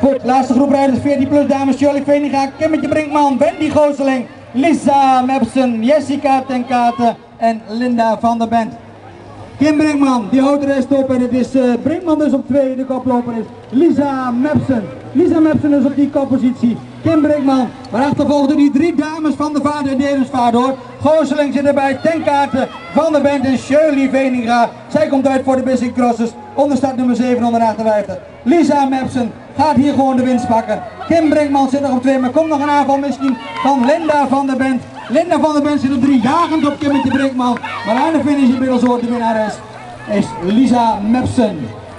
Goed, laatste groep rijders 14 plus dames. Shirley Veninga, Kimmetje Brinkman, Wendy Gooseling, Lisa Mepsen, Jessica ten Katen en Linda van der Bent. Kim Brinkman, die houdt de rest op en het is Brinkman dus op 2, de koploper is Lisa Mepsen. Lisa Mepsen is op die koppositie. Kim Brinkman, maar achtervolgden die 3 dames van de vader en Derensvaart hoor. Gooseling zit erbij, ten Katen, Van der Bent en Shirley Veninga. Zij komt uit voor de Bissing Crossers, onderstart nummer 758. Lisa Mepsen gaat hier gewoon de winst pakken. Kim Brinkman zit nog op 2, maar komt nog een aanval misschien van Linda van der Bent. Linda van der Bent zit op 3, jagend op Kimmetje Brinkman. Maar aan de finish inmiddels hoort de winnares is Lisa Mepsen.